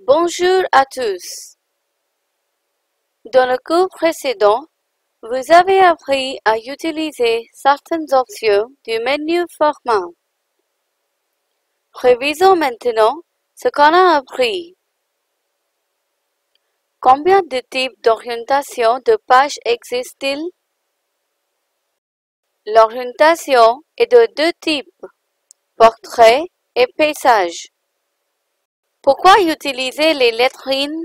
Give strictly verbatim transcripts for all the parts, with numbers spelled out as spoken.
Bonjour à tous. Dans le cours précédent, vous avez appris à utiliser certaines options du menu Format. Révisons maintenant ce qu'on a appris. Combien de types d'orientation de page existent-ils? L'orientation est de deux types, portrait et paysage. Pourquoi utiliser les lettrines?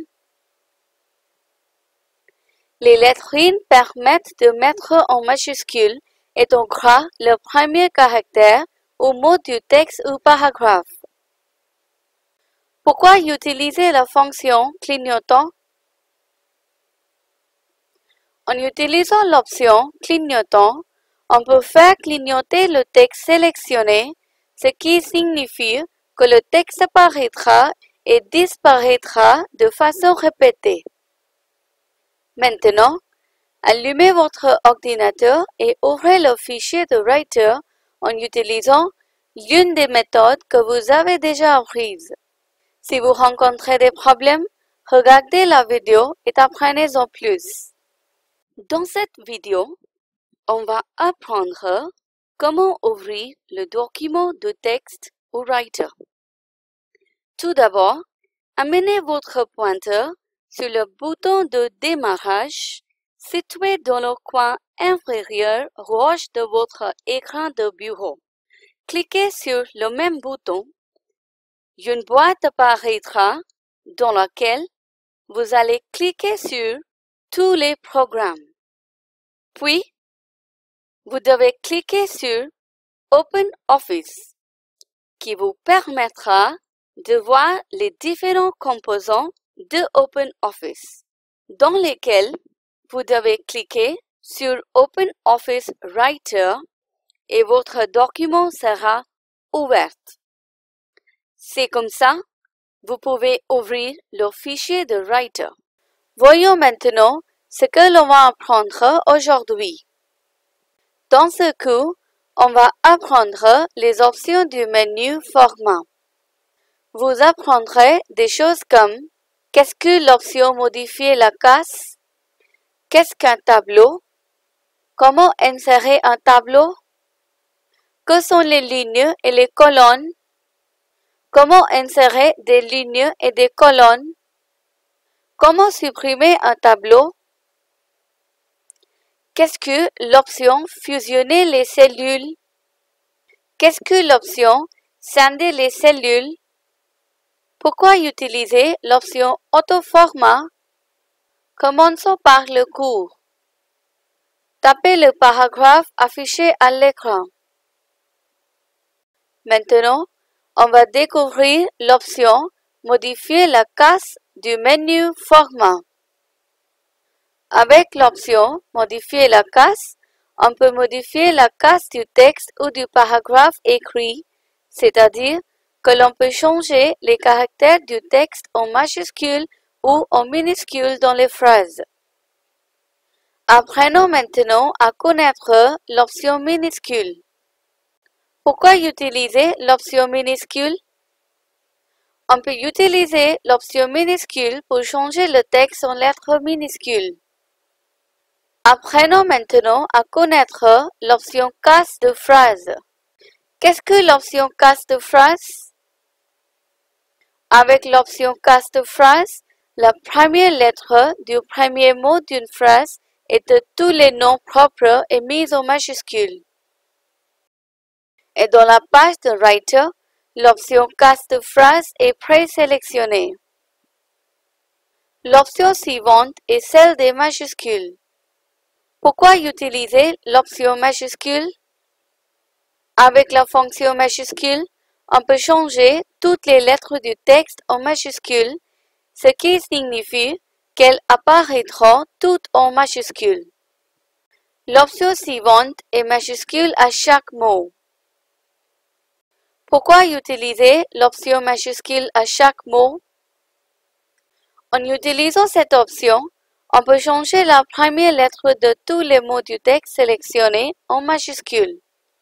Les lettrines permettent de mettre en majuscule et en gras le premier caractère ou mot du texte ou paragraphe. Pourquoi utiliser la fonction clignotant? En utilisant l'option clignotant, on peut faire clignoter le texte sélectionné, ce qui signifie que le texte apparaîtra et disparaîtra de façon répétée. Maintenant, allumez votre ordinateur et ouvrez le fichier de Writer en utilisant l'une des méthodes que vous avez déjà apprises. Si vous rencontrez des problèmes, regardez la vidéo et apprenez-en plus. Dans cette vidéo, on va apprendre comment ouvrir le document de texte au Writer. Tout d'abord, amenez votre pointeur sur le bouton de démarrage situé dans le coin inférieur gauche de votre écran de bureau. Cliquez sur le même bouton. Une boîte apparaîtra dans laquelle vous allez cliquer sur tous les programmes. Puis, vous devez cliquer sur OpenOffice, qui vous permettra de voir les différents composants de OpenOffice, dans lesquels vous devez cliquer sur OpenOffice Writer et votre document sera ouvert. C'est comme ça, vous pouvez ouvrir le fichier de Writer. Voyons maintenant ce que l'on va apprendre aujourd'hui. Dans ce cours, on va apprendre les options du menu Format. Vous apprendrez des choses comme qu'est-ce que l'option Modifier la case, qu'est-ce qu'un tableau, comment insérer un tableau, que sont les lignes et les colonnes, comment insérer des lignes et des colonnes, comment supprimer un tableau, qu'est-ce que l'option Fusionner les cellules, qu'est-ce que l'option Scinder les cellules, pourquoi utiliser l'option Autoformat. Commençons par le cours. Tapez le paragraphe affiché à l'écran. Maintenant, on va découvrir l'option Modifier la case du menu Format. Avec l'option Modifier la case, on peut modifier la case du texte ou du paragraphe écrit, c'est-à-dire que l'on peut changer les caractères du texte en majuscules ou en minuscules dans les phrases. Apprenons maintenant à connaître l'option minuscule. Pourquoi utiliser l'option minuscule? On peut utiliser l'option minuscule pour changer le texte en lettres minuscules. Apprenons maintenant à connaître l'option case de phrase. Qu'est-ce que l'option case de phrase? Avec l'option case de phrase, la première lettre du premier mot d'une phrase et de tous les noms propres est mise en majuscule. Et dans la page de Writer, l'option case de phrase est présélectionnée. L'option suivante est celle des majuscules. Pourquoi utiliser l'option majuscule? Avec la fonction majuscule, on peut changer toutes les lettres du texte en majuscules, ce qui signifie qu'elles apparaîtront toutes en majuscules. L'option suivante est majuscule à chaque mot. Pourquoi utiliser l'option majuscule à chaque mot? En utilisant cette option, on peut changer la première lettre de tous les mots du texte sélectionné en majuscule.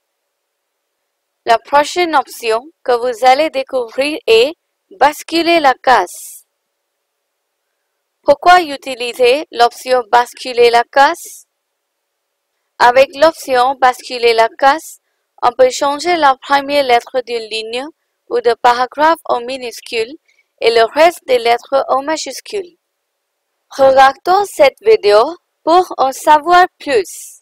La prochaine option que vous allez découvrir est basculer la case. Pourquoi utiliser l'option basculer la case? Avec l'option basculer la case, on peut changer la première lettre d'une ligne ou de paragraphe en minuscule et le reste des lettres en majuscule. Regardons cette vidéo pour en savoir plus.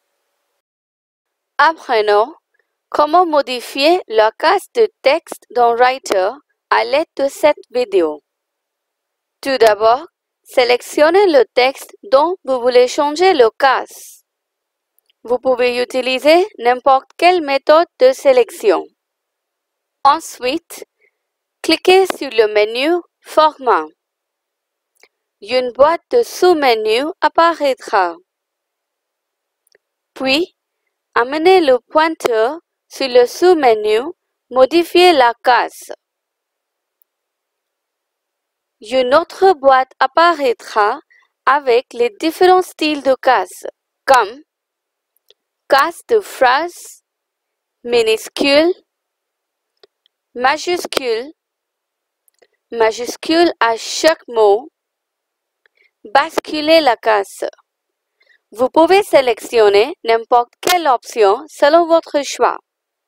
Apprenons comment modifier la case de texte dans Writer à l'aide de cette vidéo. Tout d'abord, sélectionnez le texte dont vous voulez changer le case. Vous pouvez utiliser n'importe quelle méthode de sélection. Ensuite, cliquez sur le menu Format. Une boîte de sous-menus apparaîtra. Puis, amenez le pointeur sur le sous-menu Modifier la case. Une autre boîte apparaîtra avec les différents styles de cases, comme case de phrase, minuscule, majuscule, majuscule à chaque mot, basculer la case. Vous pouvez sélectionner n'importe quelle option selon votre choix.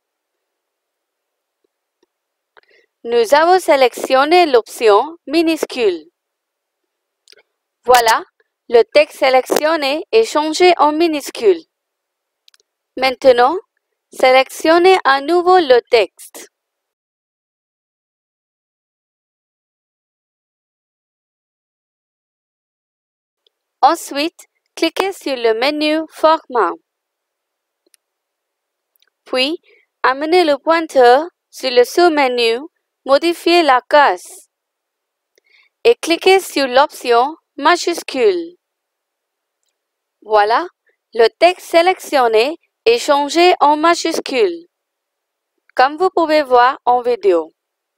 Nous avons sélectionné l'option minuscule. Voilà, le texte sélectionné est changé en minuscule. Maintenant, sélectionnez à nouveau le texte. Ensuite, cliquez sur le menu Format. Puis, amenez le pointeur sur le sous-menu Modifier la case et cliquez sur l'option Majuscule. Voilà, le texte sélectionné est changé en majuscule, comme vous pouvez voir en vidéo.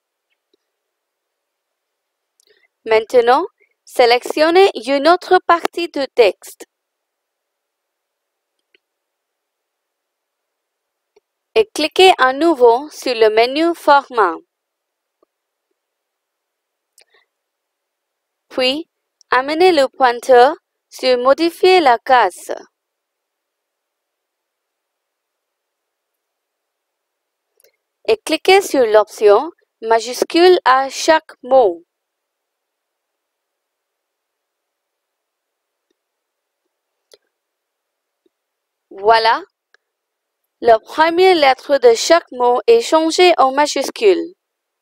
Maintenant, sélectionnez une autre partie du texte et cliquez à nouveau sur le menu Format. Puis, amenez le pointeur sur Modifier la case. Et cliquez sur l'option Majuscule à chaque mot. Voilà, la première lettre de chaque mot est changée en majuscule.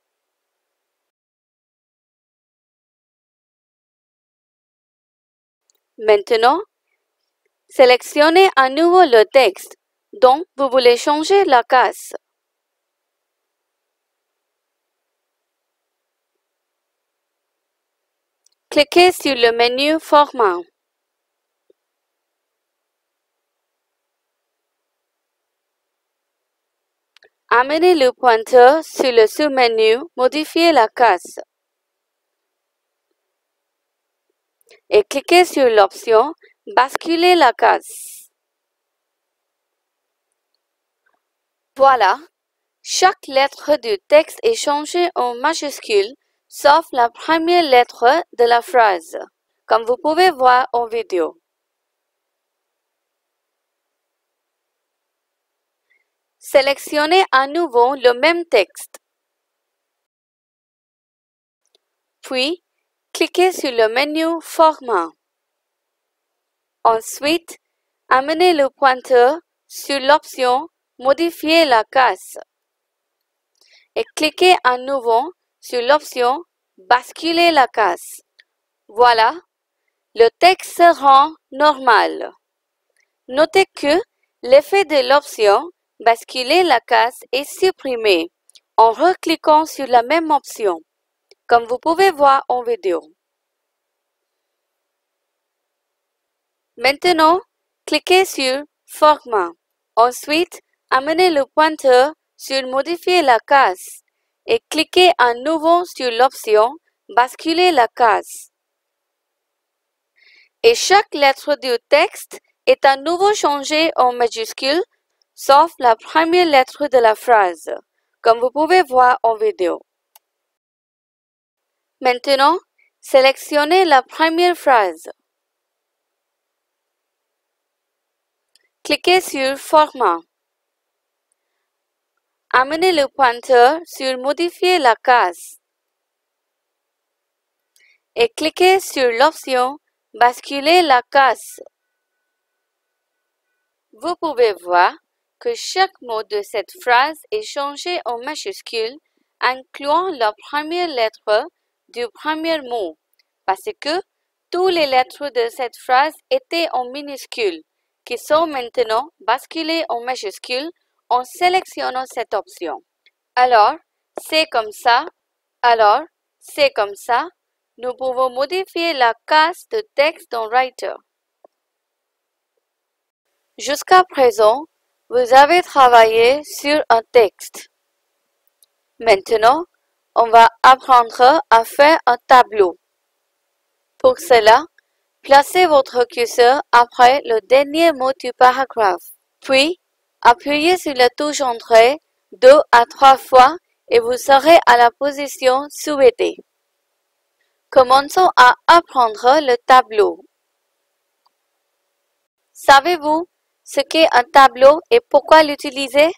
Maintenant, sélectionnez à nouveau le texte dont vous voulez changer la case. Cliquez sur le menu Format. Amenez le pointeur sur le sous-menu Modifier la case et cliquez sur l'option Basculer la case. Voilà, chaque lettre du texte est changée en majuscule sauf la première lettre de la phrase, comme vous pouvez voir en vidéo. Sélectionnez à nouveau le même texte. Puis, cliquez sur le menu Format. Ensuite, amenez le pointeur sur l'option Modifier la case et cliquez à nouveau sur l'option Basculer la case. Voilà, le texte se rend normal. Notez que l'effet de l'option Basculer la case est supprimé en recliquant sur la même option, comme vous pouvez voir en vidéo. Maintenant, cliquez sur Format. Ensuite, amenez le pointeur sur Modifier la case et cliquez à nouveau sur l'option Basculer la case. Et chaque lettre du texte est à nouveau changée en majuscule, sauf la première lettre de la phrase, comme vous pouvez voir en vidéo. Maintenant, Sélectionnez la première phrase. Cliquez sur Format. Amenez le pointeur sur Modifier la case et cliquez sur l'option Basculer la case. Vous pouvez voir que chaque mot de cette phrase est changé en majuscule, incluant la première lettre du premier mot, parce que toutes les lettres de cette phrase étaient en minuscules, qui sont maintenant basculées en majuscules en sélectionnant cette option. Alors, c'est comme ça. Alors, c'est comme ça. Nous pouvons modifier la case de texte dans Writer. Jusqu'à présent, vous avez travaillé sur un texte. Maintenant, on va apprendre à faire un tableau. Pour cela, placez votre curseur après le dernier mot du paragraphe. Puis, appuyez sur la touche Entrée deux à trois fois et vous serez à la position souhaitée. Commençons à apprendre le tableau. Savez-vous ce qu'est un tableau et pourquoi l'utiliser?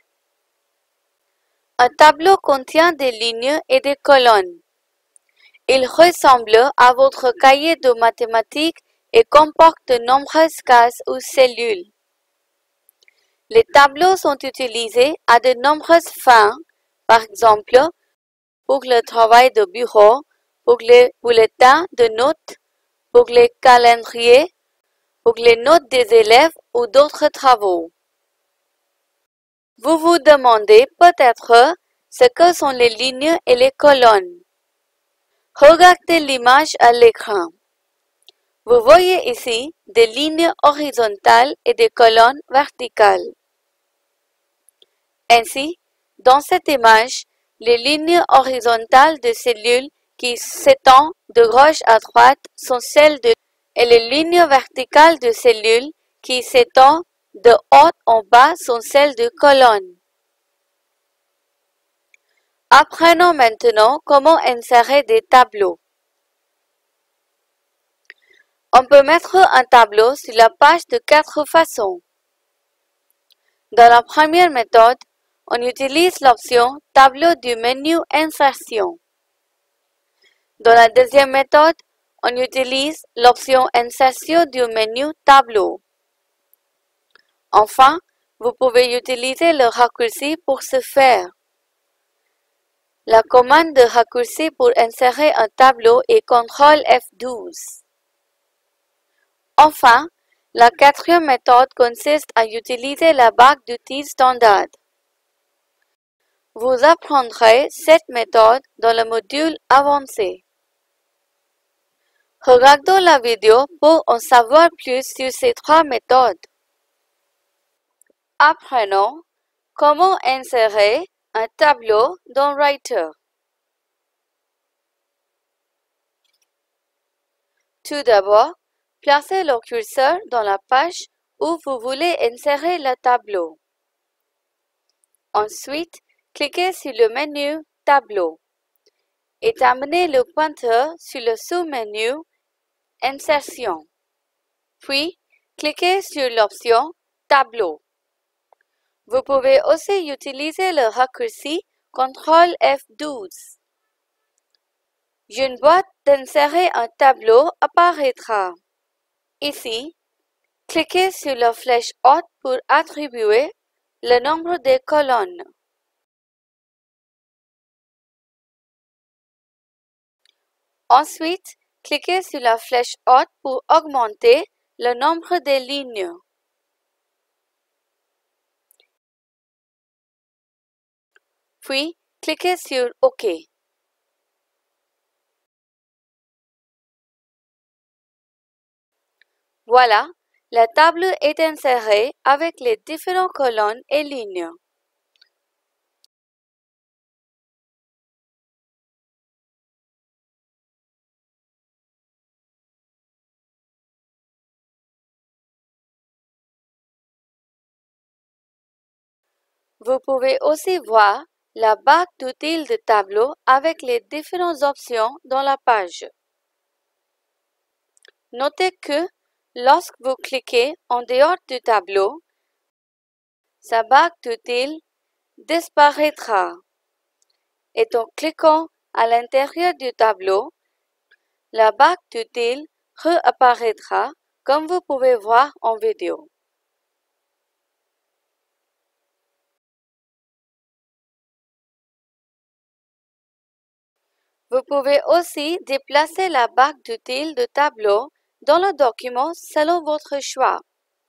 Un tableau contient des lignes et des colonnes. Il ressemble à votre cahier de mathématiques et comporte de nombreuses cases ou cellules. Les tableaux sont utilisés à de nombreuses fins, par exemple pour le travail de bureau, pour les bulletins de notes, pour les calendriers, pour les notes des élèves ou d'autres travaux. Vous vous demandez peut-être ce que sont les lignes et les colonnes. Regardez l'image à l'écran. Vous voyez ici des lignes horizontales et des colonnes verticales. Ainsi, dans cette image, les lignes horizontales de cellules qui s'étendent de gauche à droite sont celles de et les lignes verticales de cellules qui s'étendent de haut en bas sont celles de colonnes. Apprenons maintenant comment insérer des tableaux. On peut mettre un tableau sur la page de quatre façons. Dans la première méthode, on utilise l'option Tableau du menu Insertion. Dans la deuxième méthode, on utilise l'option Insertion du menu Tableau. Enfin, vous pouvez utiliser le raccourci pour ce faire. La commande de raccourci pour insérer un tableau est contrôle F douze. Enfin, la quatrième méthode consiste à utiliser la barre d'outils standard. Vous apprendrez cette méthode dans le module avancé. Regardons la vidéo pour en savoir plus sur ces trois méthodes. Apprenons comment insérer un tableau dans Writer. Tout d'abord, placez le curseur dans la page où vous voulez insérer le tableau. Ensuite, cliquez sur le menu Tableau et amenez le pointeur sur le sous-menu Insertion. Puis, cliquez sur l'option Tableau. Vous pouvez aussi utiliser le raccourci contrôle F douze. Une boîte d'insérer un tableau apparaîtra. Ici, cliquez sur la flèche haute pour attribuer le nombre de colonnes. Ensuite, cliquez sur la flèche haute pour augmenter le nombre de lignes. Puis, cliquez sur OK. Voilà, la table est insérée avec les différentes colonnes et lignes. Vous pouvez aussi voir la barre d'outils de tableau avec les différentes options dans la page. Notez que lorsque vous cliquez en dehors du tableau, sa barre d'outils disparaîtra. Et en cliquant à l'intérieur du tableau, la barre d'outils réapparaîtra comme vous pouvez voir en vidéo. Vous pouvez aussi déplacer la barre d'outils de tableau dans le document selon votre choix.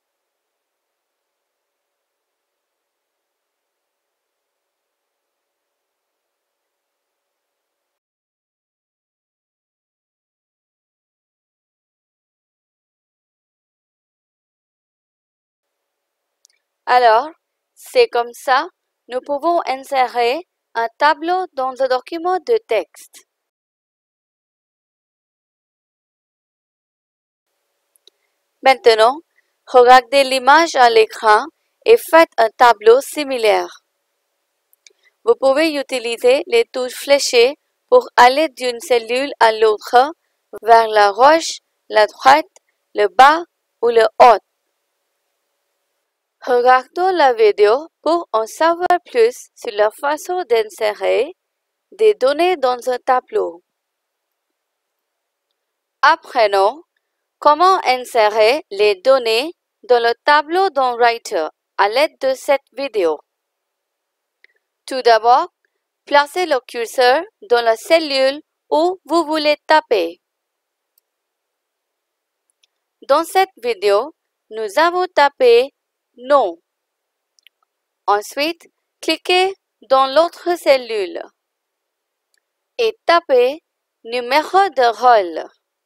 Alors, c'est comme ça, nous pouvons insérer un tableau dans un document de texte. Maintenant, regardez l'image à l'écran et faites un tableau similaire. Vous pouvez utiliser les touches fléchées pour aller d'une cellule à l'autre, vers la gauche, la droite, le bas ou le haut. Regardons la vidéo pour en savoir plus sur la façon d'insérer des données dans un tableau. Apprenons comment insérer les données dans le tableau dans Writer à l'aide de cette vidéo. Tout d'abord, placez le curseur dans la cellule où vous voulez taper. Dans cette vidéo, nous avons tapé « Nom ». Ensuite, cliquez dans l'autre cellule et tapez « Numéro de rôle ».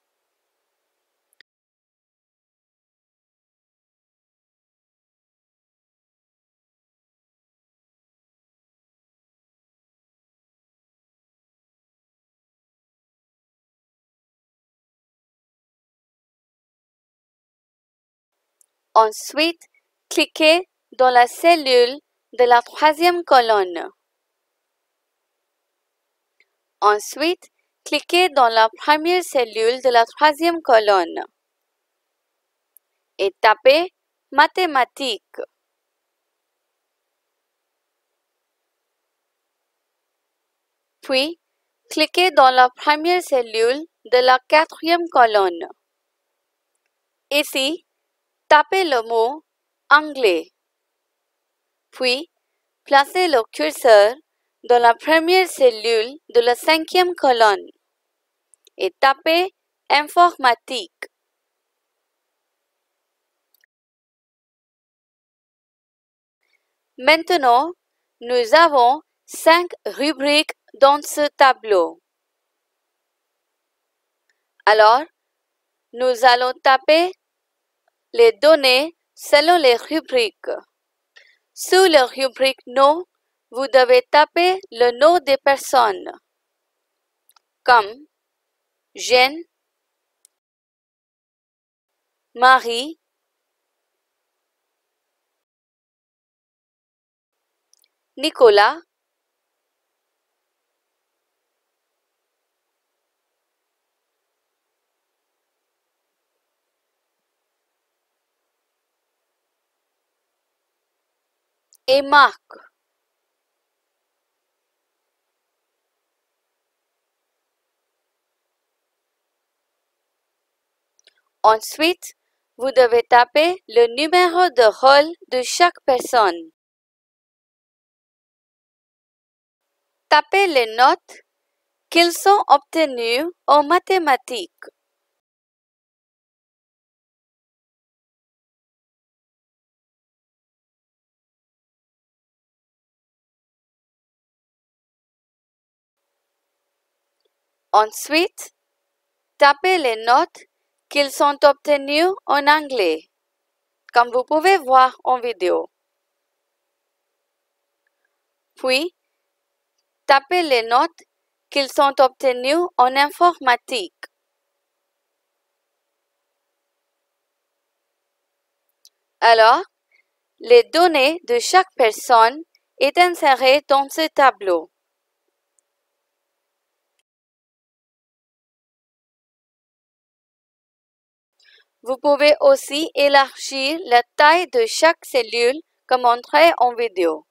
Ensuite, cliquez dans la cellule de la troisième colonne. Ensuite, cliquez dans la première cellule de la troisième colonne et tapez « Mathématiques ». Puis, cliquez dans la première cellule de la quatrième colonne. Ici, tapez le mot « Anglais ». Puis, placez le curseur dans la première cellule de la cinquième colonne et tapez « Informatique ». Maintenant, nous avons cinq rubriques dans ce tableau. Alors, nous allons taper les données selon les rubriques. Sous la rubrique « Nom », vous devez taper le nom des personnes, comme Jeanne, Marie, Nicolas, et Marc. Ensuite, vous devez taper le numéro de rôle de chaque personne. Tapez les notes qu'ils ont obtenues en mathématiques. Ensuite, tapez les notes qu'ils ont obtenues en anglais, comme vous pouvez voir en vidéo. Puis, tapez les notes qu'ils ont obtenues en informatique. Alors, les données de chaque personne est insérées dans ce tableau. Vous pouvez aussi élargir la taille de chaque cellule comme montré en vidéo.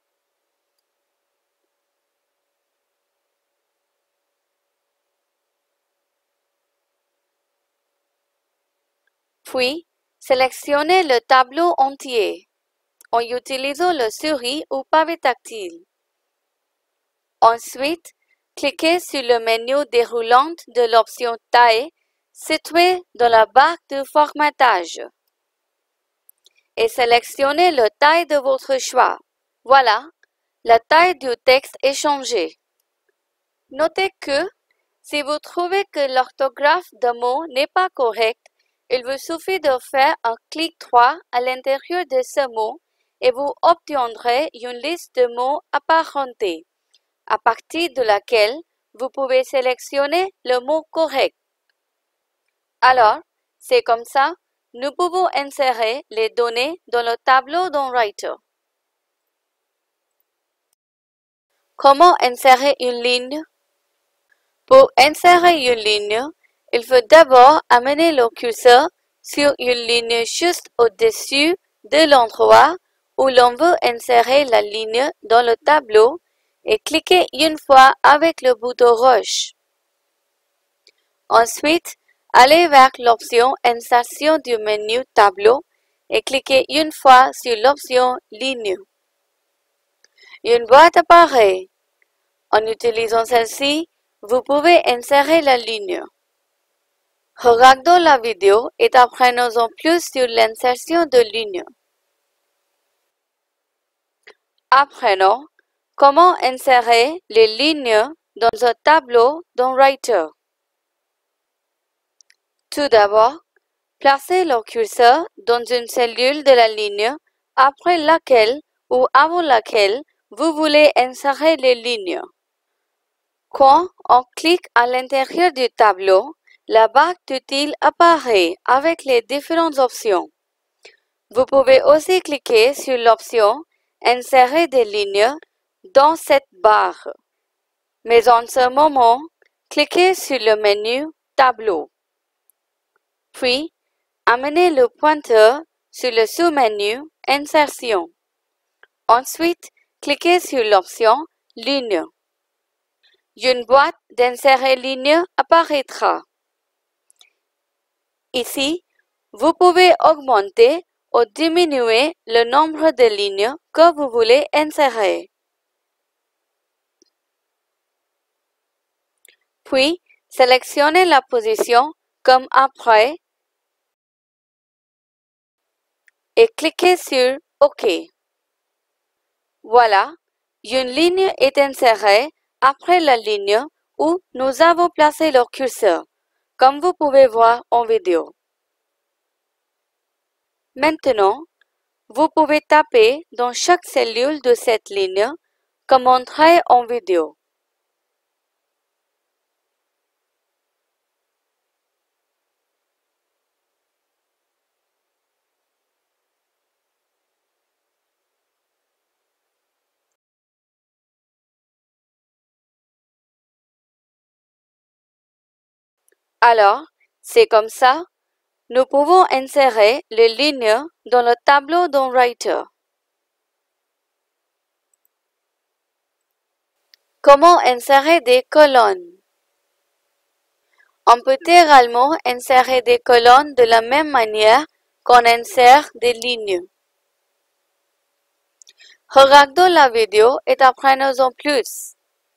Puis, sélectionnez le tableau entier en utilisant le souris ou pavé tactile. Ensuite, cliquez sur le menu déroulant de l'option Taille situé dans la barre de formatage et sélectionnez la taille de votre choix. Voilà, la taille du texte est changée. Notez que si vous trouvez que l'orthographe d'un mot n'est pas correcte, il vous suffit de faire un clic droit à l'intérieur de ce mot et vous obtiendrez une liste de mots apparentés, à partir de laquelle vous pouvez sélectionner le mot correct. Alors, c'est comme ça, nous pouvons insérer les données dans le tableau dans Writer. Comment insérer une ligne? Pour insérer une ligne, il faut d'abord amener le curseur sur une ligne juste au-dessus de l'endroit où l'on veut insérer la ligne dans le tableau et cliquer une fois avec le bouton rouge. Ensuite, allez vers l'option Insertion du menu Tableau et cliquez une fois sur l'option Ligne. Une boîte apparaît. En utilisant celle-ci, vous pouvez insérer la ligne. Regardons la vidéo et apprenons-en plus sur l'insertion de lignes. Apprenons comment insérer les lignes dans un tableau dans Writer. Tout d'abord, placez le curseur dans une cellule de la ligne après laquelle ou avant laquelle vous voulez insérer les lignes. Quand on clique à l'intérieur du tableau, la barre d'outils apparaît avec les différentes options. Vous pouvez aussi cliquer sur l'option Insérer des lignes dans cette barre. Mais en ce moment, cliquez sur le menu Tableau. Puis, amenez le pointeur sur le sous-menu Insertion. Ensuite, cliquez sur l'option Ligne. Une boîte d'insérer ligne apparaîtra. Ici, vous pouvez augmenter ou diminuer le nombre de lignes que vous voulez insérer. Puis, sélectionnez la position comme après et cliquez sur OK. Voilà, une ligne est insérée après la ligne où nous avons placé le curseur, comme vous pouvez voir en vidéo. Maintenant, vous pouvez taper dans chaque cellule de cette ligne, comme montré en vidéo. Alors, c'est comme ça, nous pouvons insérer les lignes dans le tableau dans Writer. Comment insérer des colonnes? On peut également insérer des colonnes de la même manière qu'on insère des lignes. Regardons la vidéo et apprenons-en plus.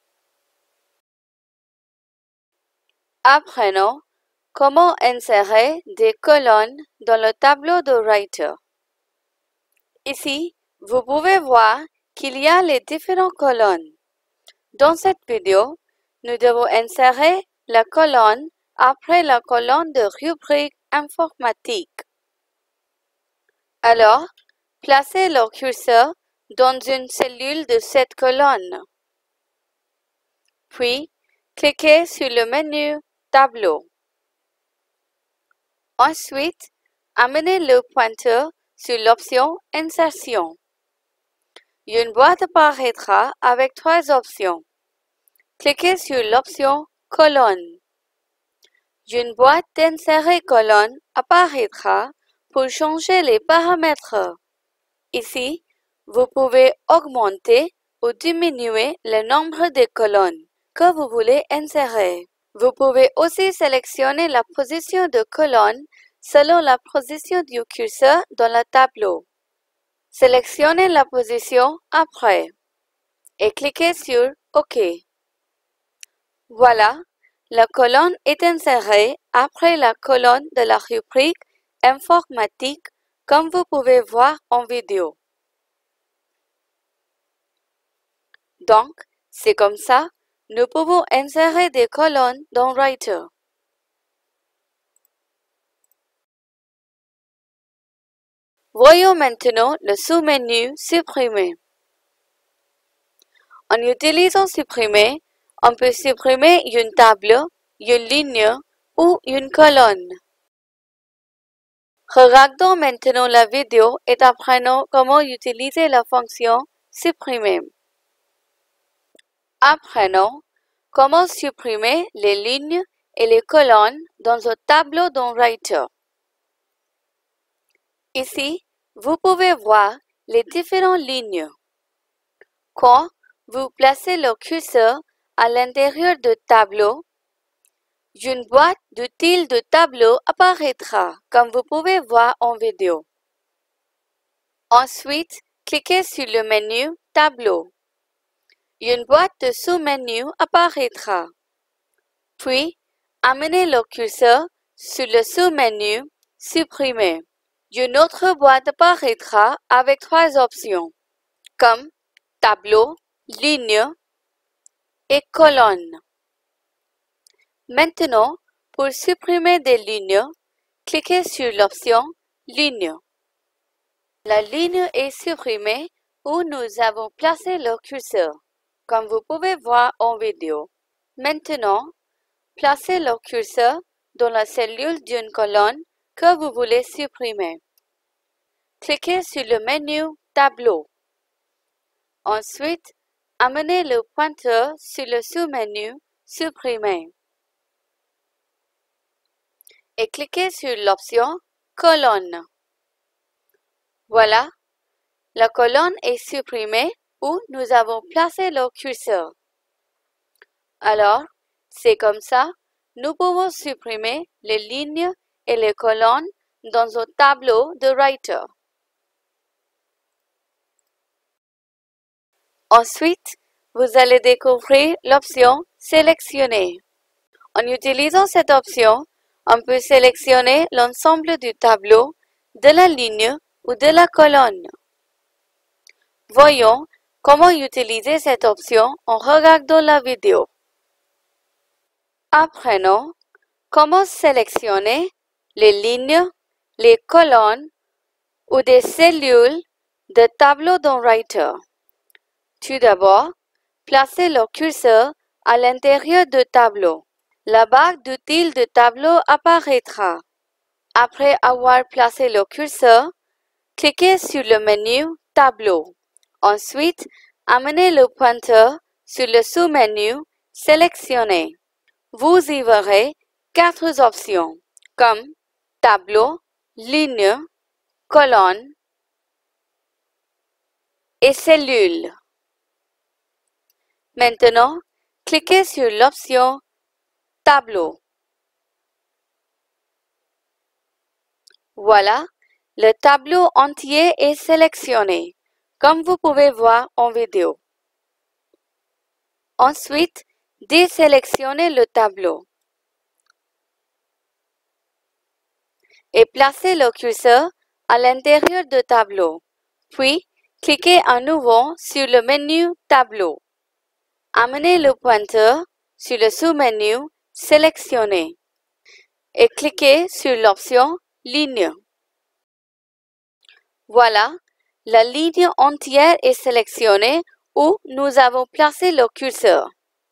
Apprenons comment insérer des colonnes dans le tableau de Writer. Ici, vous pouvez voir qu'il y a les différentes colonnes. Dans cette vidéo, nous devons insérer la colonne après la colonne de rubrique informatique. Alors, placez le curseur dans une cellule de cette colonne. Puis, cliquez sur le menu Tableau. Ensuite, amenez le pointeur sur l'option Insertion. Une boîte apparaîtra avec trois options. Cliquez sur l'option Colonne. Une boîte d'insérer colonne apparaîtra pour changer les paramètres. Ici, vous pouvez augmenter ou diminuer le nombre de colonnes que vous voulez insérer. Vous pouvez aussi sélectionner la position de colonne selon la position du curseur dans le tableau. Sélectionnez la position après et cliquez sur OK. Voilà, la colonne est insérée après la colonne de la rubrique informatique comme vous pouvez voir en vidéo. Donc, c'est comme ça, nous pouvons insérer des colonnes dans Writer. Voyons maintenant le sous-menu Supprimer. En utilisant Supprimer, on peut supprimer une table, une ligne ou une colonne. Regardons maintenant la vidéo et apprenons comment utiliser la fonction Supprimer. Apprenons comment supprimer les lignes et les colonnes dans un tableau dans Writer. Ici, vous pouvez voir les différentes lignes. Quand vous placez le curseur à l'intérieur du tableau, une boîte d'outils de tableau apparaîtra, comme vous pouvez voir en vidéo. Ensuite, cliquez sur le menu Tableau. Une boîte de sous-menu apparaîtra. Puis, amenez le curseur sur le sous-menu Supprimer. Une autre boîte apparaîtra avec trois options, comme Tableau, Ligne et Colonne. Maintenant, pour supprimer des lignes, cliquez sur l'option Ligne. La ligne est supprimée où nous avons placé le curseur, comme vous pouvez voir en vidéo. Maintenant, placez le curseur dans la cellule d'une colonne que vous voulez supprimer. Cliquez sur le menu Tableau. Ensuite, amenez le pointeur sur le sous-menu Supprimer et cliquez sur l'option Colonne. Voilà, la colonne est supprimée où nous avons placé le curseur. Alors, c'est comme ça, nous pouvons supprimer les lignes et les colonnes dans un tableau de Writer. Ensuite, vous allez découvrir l'option Sélectionner. En utilisant cette option, on peut sélectionner l'ensemble du tableau, de la ligne ou de la colonne. Voyons comment utiliser cette option en regardant la vidéo. Apprenons comment sélectionner les lignes, les colonnes ou des cellules de tableau dans Writer. Tout d'abord, placez le curseur à l'intérieur du tableau. La barre d'outils de tableau apparaîtra. Après avoir placé le curseur, cliquez sur le menu Tableau. Ensuite, amenez le pointeur sur le sous-menu Sélectionner. Vous y verrez quatre options, comme Tableau, Ligne, Colonne et Cellule. Maintenant, cliquez sur l'option Tableau. Voilà, le tableau entier est sélectionné, comme vous pouvez voir en vidéo. Ensuite, désélectionnez le tableau et placez le curseur à l'intérieur du tableau. Puis, cliquez à nouveau sur le menu Tableau. Amenez le pointeur sur le sous-menu Sélectionner et cliquez sur l'option Ligne. Voilà, la ligne entière est sélectionnée où nous avons placé le curseur.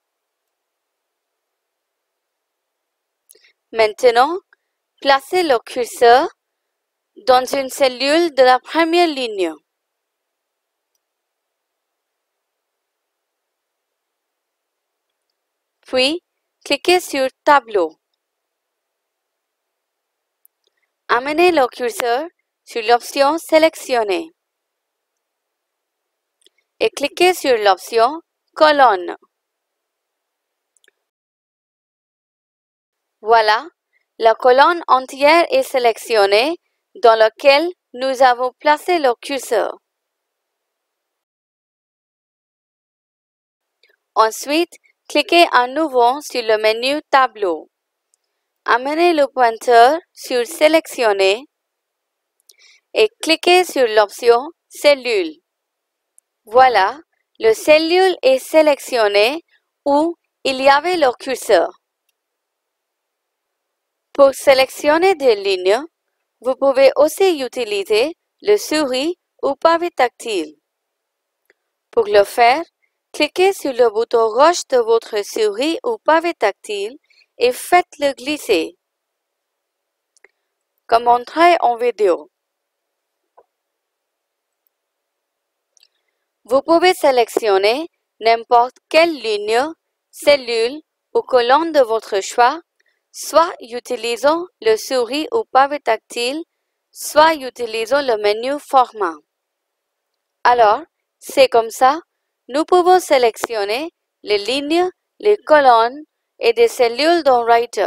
Maintenant, placez le curseur dans une cellule de la première ligne. Puis, cliquez sur Tableau. Amenez le curseur sur l'option Sélectionner et cliquez sur l'option Colonne. Voilà, la colonne entière est sélectionnée dans laquelle nous avons placé le curseur. Ensuite, cliquez à nouveau sur le menu Tableau. Amenez le pointeur sur Sélectionner et cliquez sur l'option Cellule. Voilà, le cellule est sélectionné où il y avait le curseur. Pour sélectionner des lignes, vous pouvez aussi utiliser le souris ou pavé tactile. Pour le faire, cliquez sur le bouton gauche de votre souris ou pavé tactile et faites-le glisser, comme montré en vidéo. Vous pouvez sélectionner n'importe quelle ligne, cellule ou colonne de votre choix, soit utilisant le souris ou pavé tactile, soit utilisant le menu Format. Alors, c'est comme ça, nous pouvons sélectionner les lignes, les colonnes et des cellules dans Writer.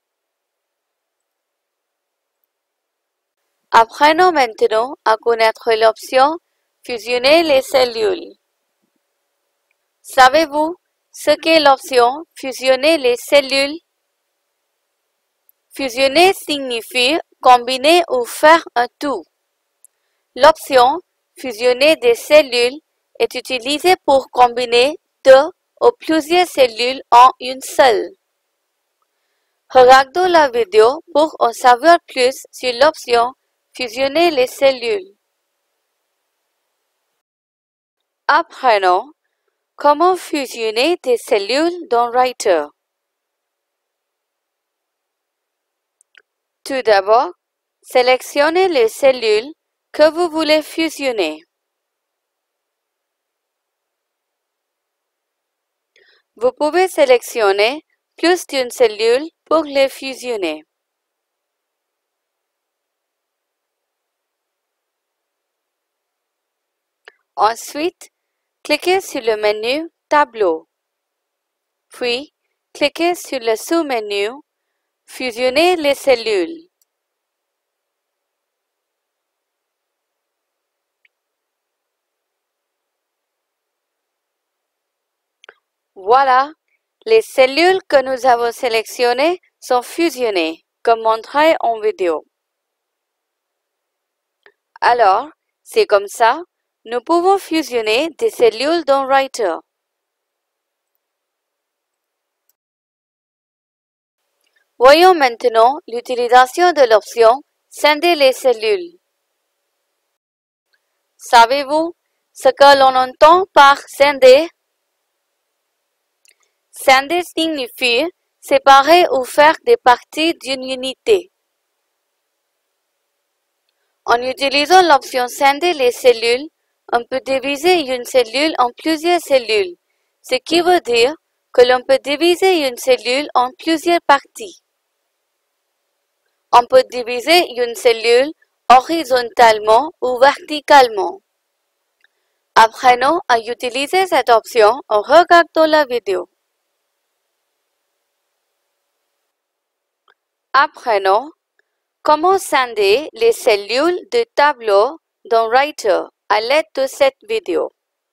Apprenons maintenant à connaître l'option Fusionner les cellules. Savez-vous ce qu'est l'option Fusionner les cellules? Fusionner signifie combiner ou faire un tout. L'option Fusionner des cellules est utilisée pour combiner deux ou plusieurs cellules en une seule. Regardons la vidéo pour en savoir plus sur l'option Fusionner les cellules. Apprenons comment fusionner des cellules dans Writer. Tout d'abord, sélectionnez les cellules que vous voulez fusionner. Vous pouvez sélectionner plus d'une cellule pour les fusionner. Ensuite, cliquez sur le menu Tableau. Puis, cliquez sur le sous-menu Fusionner les cellules. Voilà, les cellules que nous avons sélectionnées sont fusionnées, comme montré en vidéo. Alors, c'est comme ça, nous pouvons fusionner des cellules dans Writer. Voyons maintenant l'utilisation de l'option Scinder les cellules. Savez-vous ce que l'on entend par scinder? Scinder signifie séparer ou faire des parties d'une unité. En utilisant l'option Scinder les cellules, on peut diviser une cellule en plusieurs cellules, ce qui veut dire que l'on peut diviser une cellule en plusieurs parties. On peut diviser une cellule horizontalement ou verticalement. Apprenons à utiliser cette option en regardant la vidéo. Apprenons comment scinder les cellules de tableau dans Writer à l'aide de cette vidéo.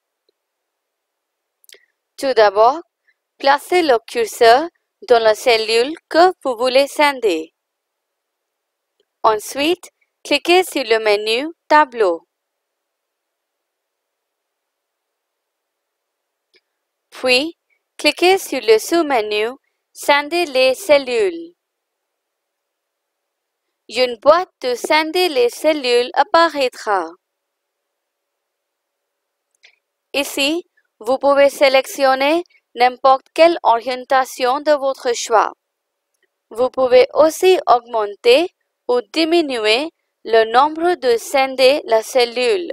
Tout d'abord, placez le curseur dans la cellule que vous voulez scinder. Ensuite, cliquez sur le menu Tableau. Puis, cliquez sur le sous-menu Scinder les cellules. Une boîte de scinder les cellules apparaîtra. Ici, vous pouvez sélectionner n'importe quelle orientation de votre choix. Vous pouvez aussi augmenter ou diminuer le nombre de scinder la cellule.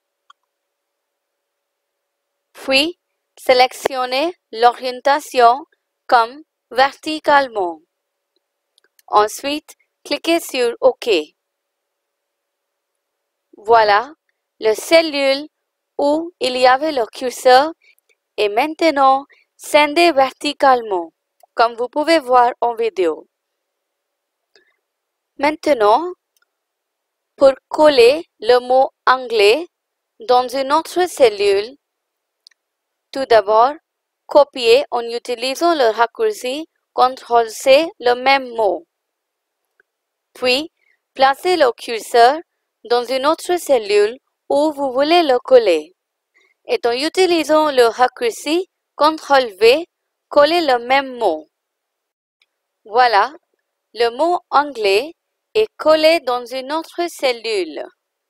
Puis, sélectionnez l'orientation comme verticalement. Ensuite, cliquez sur OK. Voilà, la cellule où il y avait le curseur est maintenant scindée verticalement, comme vous pouvez voir en vidéo. Maintenant, pour coller le mot anglais dans une autre cellule, tout d'abord, copier en utilisant le raccourci contrôle C le même mot. Puis, placez le curseur dans une autre cellule où vous voulez le coller. Et en utilisant le raccourci contrôle V, collez le même mot. Voilà, le mot anglais est collé dans une autre cellule.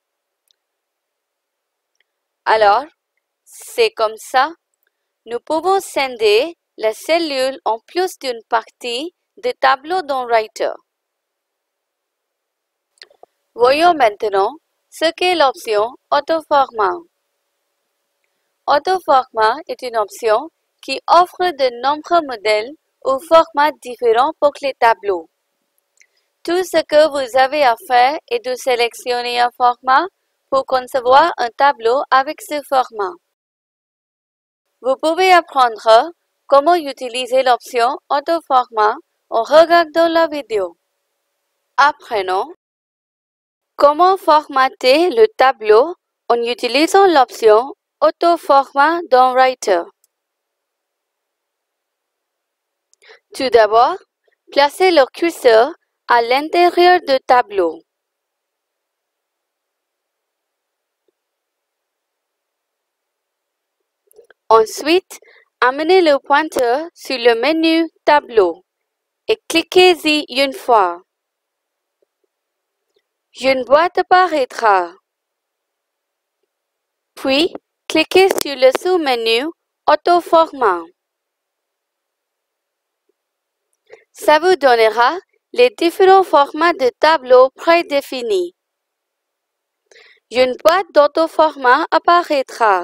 Alors, c'est comme ça, nous pouvons scinder la cellule en plus d'une partie des tableaux dans Writer. Voyons maintenant ce qu'est l'option Autoformat. Autoformat est une option qui offre de nombreux modèles ou formats différents pour les tableaux. Tout ce que vous avez à faire est de sélectionner un format pour concevoir un tableau avec ce format. Vous pouvez apprendre comment utiliser l'option Autoformat en regardant la vidéo. Apprenons comment formater le tableau en utilisant l'option Autoformat dans Writer. Tout d'abord, placez le curseur à l'intérieur du tableau. Ensuite, amenez le pointeur sur le menu Tableau et cliquez-y une fois. Une boîte apparaîtra. Puis, cliquez sur le sous-menu Autoformat. Ça vous donnera les différents formats de tableaux prédéfinis. Une boîte d'autoformat apparaîtra.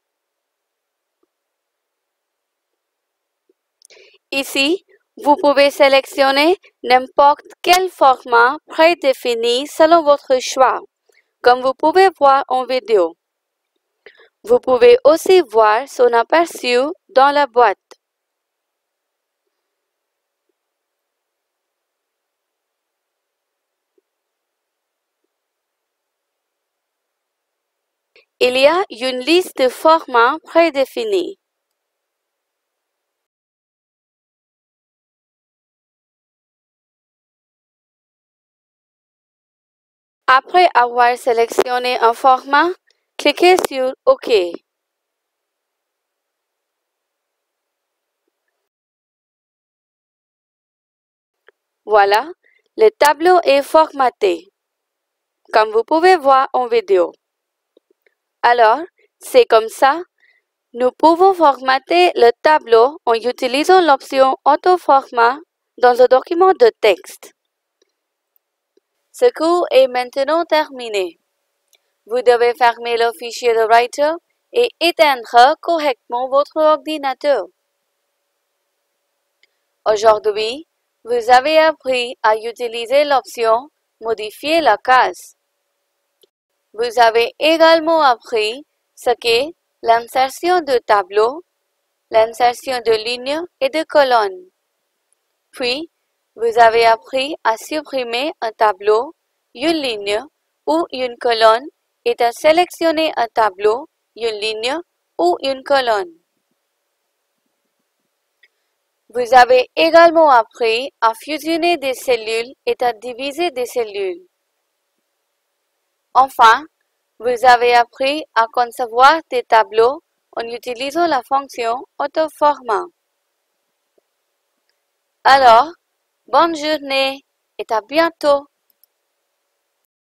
Ici, vous pouvez sélectionner n'importe quel format prédéfini selon votre choix, comme vous pouvez voir en vidéo. Vous pouvez aussi voir son aperçu dans la boîte. Il y a une liste de formats prédéfinis. Après avoir sélectionné un format, cliquez sur OK. Voilà, le tableau est formaté, comme vous pouvez voir en vidéo. Alors, c'est comme ça, nous pouvons formater le tableau en utilisant l'option Autoformat dans le document de texte. Ce cours est maintenant terminé. Vous devez fermer le fichier de Writer et éteindre correctement votre ordinateur. Aujourd'hui, vous avez appris à utiliser l'option Modifier la case. Vous avez également appris ce qu'est l'insertion de tableaux, l'insertion de lignes et de colonnes. Puis, vous avez appris à supprimer un tableau, une ligne ou une colonne et à sélectionner un tableau, une ligne ou une colonne. Vous avez également appris à fusionner des cellules et à diviser des cellules. Enfin, vous avez appris à concevoir des tableaux en utilisant la fonction Autoformat. Alors, bonne journée et à bientôt!